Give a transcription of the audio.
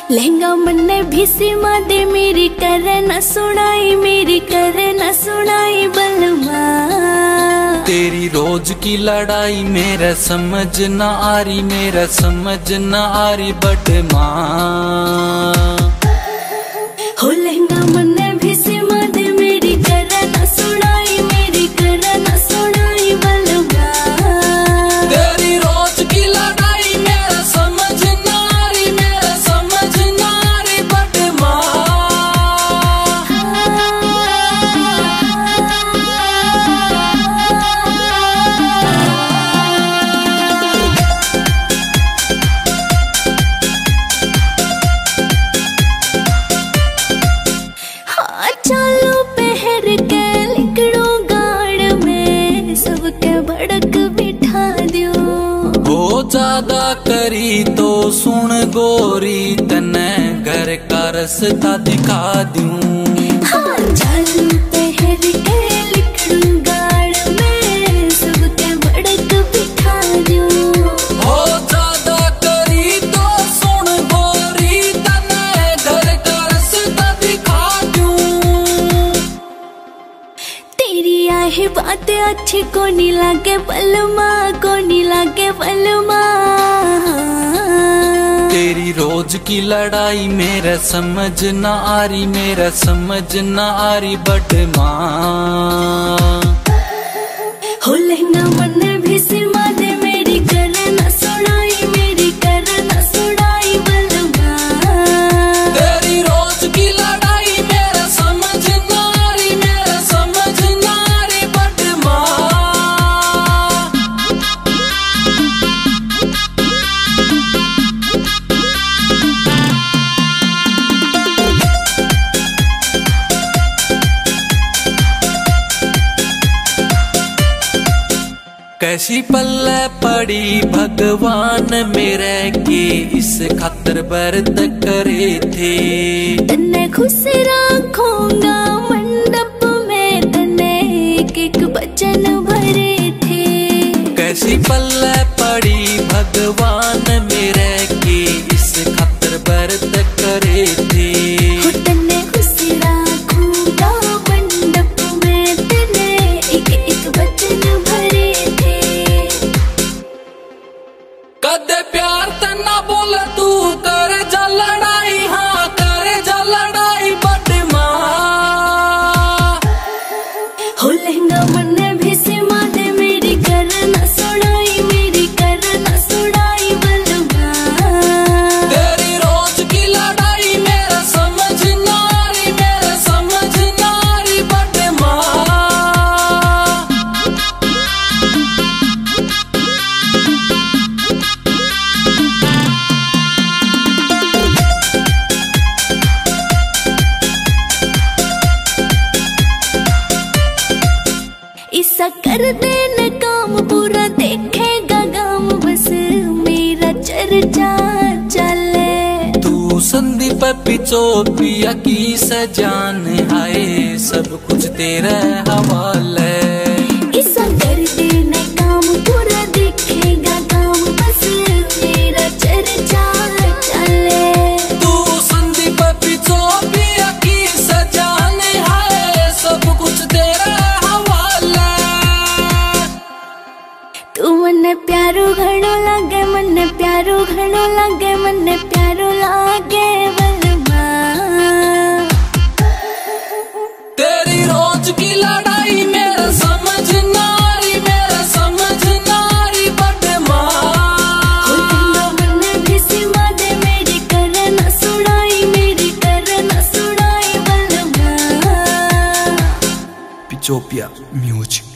लहंगा मन्ने भी सीमा दे मेरी करे न सुनाई बलमा। तेरी रोज की लड़ाई मेरा समझ न आ रही बट माँ। हो लहंगा मन्ने भी सीमा दे मेरी करे न सुनाई बलमा। तेरी रोज की लड़ाई मेरा समझ न आ रही बट माँ। चालू पहर के लिकड़ो गाड़ में सबके भड़क बिठा दियो। हो ज्यादा करी तो सुन गोरी तने घर का रास्ता दिखा दूं। हाँ चालू पहर के लिकड़ो गाड़ में सबके भड़क बिठा दियो। हो ज्यादा करी तो सुन गोरी तने घर का रास्ता दिखा दूं। तेरी आहे बातें अच्छी कोनी लागे बलमा। तेरी रोज की लड़ाई मेरा समझ न आ रही बट माँ। हो लहंगा मन्ने भी सीमा दे मेरी करे न सुनाई बलमा। तेरी रोज की लड़ाई मेरा समझ न आ रही बट माँ। कैसी पल्ले पड़ी भगवान मेरे के इस खातर व्रत करे थे। तन्ने खुश रखूंगा मंडप में तन्ने एक वचन भरे थे। कैसी पल्ले पड़ी भगवान मेरे के इस खातर व्रत करे थे। तन्ने खुश रखूंगा मंडप में तन्ने एक वचन भरे थे। कदे प्यार तना बोले तू करे जा लड़ाई। हाँ करे जा लड़ाई बट माँ। हो लहंगा मन्ने भी सीमा दे मेरी करे न सुनाई बलमा। तेरी रोज की लड़ाई मेरा समझ न आ रही बट माँ। ऐसा कर देना काम पूरा देखेगा गाँव बस मेरा चर्चा चले। तू संदीप पिचोपिया की सजान आए सब कुछ तेरे हवाले। ऐसा कर देना काम पूरा देखेगा गाँव बस मेरा चर्चा चले। तू संदीप पिचोपिया की सजान आए सब कुछ तेरे हवाले। तू मन्ने प्यारो घणो लागे बलमा। तेरी रोज की लड़ाई मेरा समझ न आ रही बट माँ। हो लहंगा मन्ने भी सीमा दे मेरी करे न सुनाई बलमा। पिचोपिया म्यूजिक।